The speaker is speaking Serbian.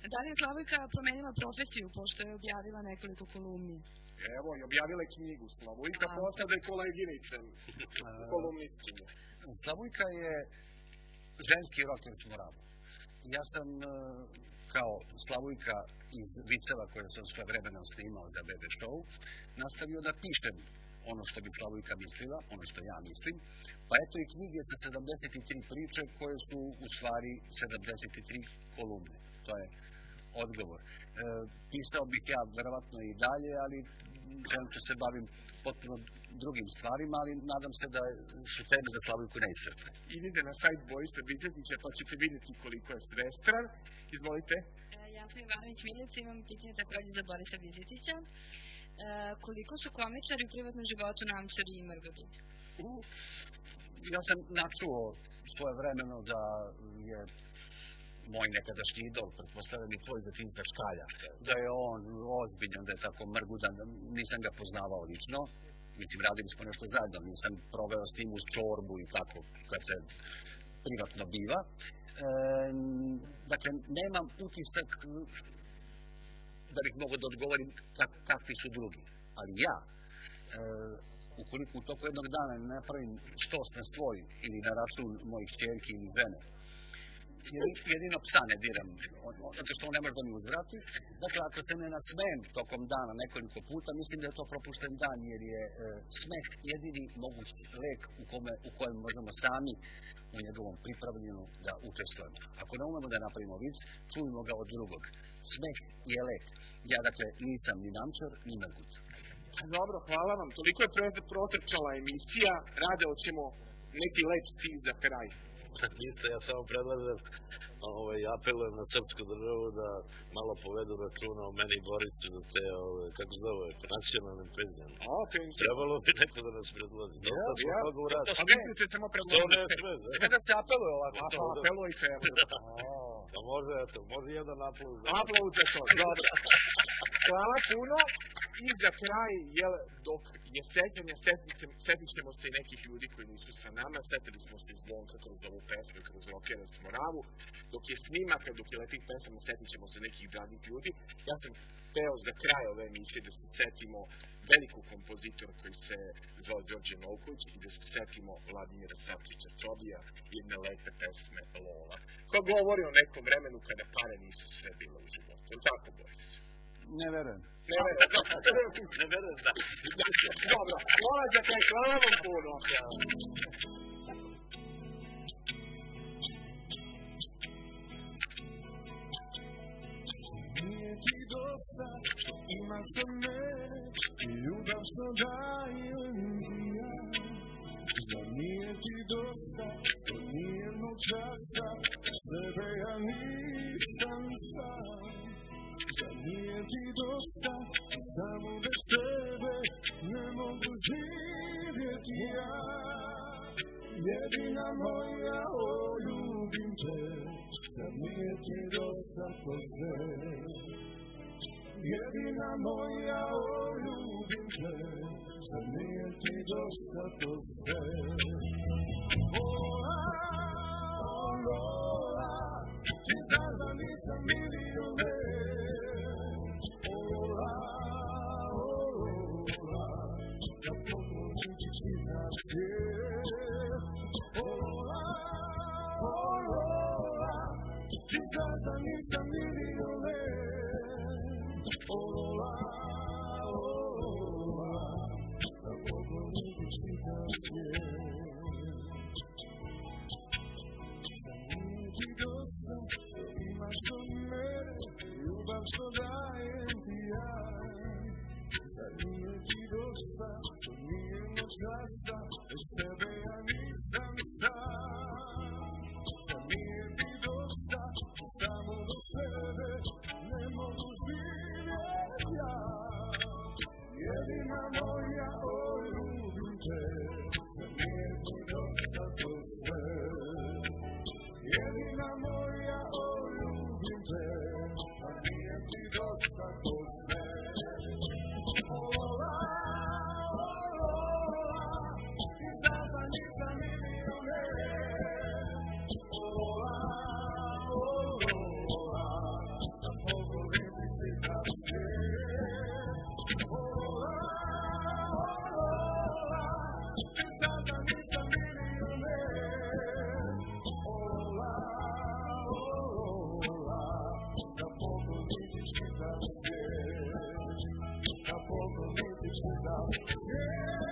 Da li je Slavojka promenila profesiju, pošto je objavila nekoliko kolumni? Evo, i objavila je knjigu. Slavojka postade koleginice kolumnitkinje. Slavojka je ženski rockers moralu. Ja sam kao Slavojka iz viceva koje sam svoje vremena snimao za BB Show nastavio da pišem ono što bi Slavojka mislila, ono što ja mislim, pa eto i knjige sa 73 priče koje su u stvari 73 kolumne. To je odgovor. Pisao bih ja verovatno i dalje, ali trenutno se bavim potpuno drugim stvarima, ali nadam se da su teme za Slavojku neiscrpne. Idite na sajt Borisa Vizetića pa ćete vidjeti koliko je svestran. Izvolite. Ja sam Ivanović Milica, imam pitanje također za Borisa Vizetića. Koliko su komičari u privatnom životu Namčari i Mrgodin? Ja sam načuo svoje vremeno da je moj nekadašnji idol, pretpostavljam i tvoj Zatinta Škalja, da je on ozbiljan, da je tako mrgudan, nisam ga poznavao lično, mislim, radili smo nešto zajedno, nisam proveo s tim uz čorbu i tako, kad se privatno biva. Dakle, nemam utisak da bih mogao da odgovorim kakvi su drugi, ali ja, ukoliko u toku jednog dana ne napravim štostan svoj ili na račun mojih čerki ili žene, jedino psa ne diram, zato što on ne može da mi uzvrati. Dakle, ako se ne nasmejem tokom dana nekoliko puta, mislim da je to propušten dan, jer je smeh jedini mogući lek u kojem možemo sami u njegovom pripravljenju da učestvujemo. Ako ne umemo da napravimo vic, čujemo ga od drugog. Smeh je lek. Ja, dakle, nisam ni Namčar, ni Mrgut. Dobro, hvala vam. Toliko je protrčala emisija. Rade, hoćemo neki lep cilj za kraj. Vidite, ja samo predlažem, apelujem na srpsku državu da malo povedu računa o meni i Borisu za te, kako se zove, nacionalnim penzijama. Trebalo bi neko da nas predloži. Da smo toga uradili. To smijete samo predložiti. Što ne sve, da? Sve da se apeluje ovako. Apelujte, evo. Pa može, eto, može jedan aplauz. Aplauz za to, dobro. Hvala puno. I za kraj, dok je sećanja, setit ćemo se i nekih ljudi koji nisu sa nama, setili smo se Zvonka kroz ovu pesmu, kroz Rokera s Moravu, dok je snimaka, dok je lepih pesama, setit ćemo se nekih dragih ljudi. Ja sam teo za kraj ove emisije da se setimo velikog kompozitora koji se zvao Đorđe Novković i da se setimo Vladimira Savčića Čobija i jedne lepe pesme Lola, koja govori o nekom vremenu kada pare nisu sve bilo u životu. Je li tako, Boris? Ne verujem. Ne verujem, da. Dobro, hvala za kraj, hvala vam puno. Nije ti dosta što imaš do mene i ljubav što dajem i ja. Zar nije ti dosta što nijednog časa bez tebe ja nisam sam. Zar nije ti dosta samo bez tebe ne mogu živjeti ja. Jedina moja, ljubim te, zar nije ti dosta tebe. Jedina moja, ljubim te, zar nije ti dosta tebe. Lola, ti znaš da nisam milioner. Lola, da pomoći ti znaš gdje. Ti znaš da nisam milioner. Lola, da pomoći ti znaš gdje. Ti dosta što imaš do mene, ljubav što dajem ti ja. Zar nije ti dosta što nije noć gasta, bez tebe ja nisam sam. Zar nije ti dosta što samo do sebe ne mogu živjeti ja. Jedina moja, ljubim te, zar nije ti dosta do sebe. Jedina moja, ljubim te, a nije ti dosta kod mene. Lola, Yeah.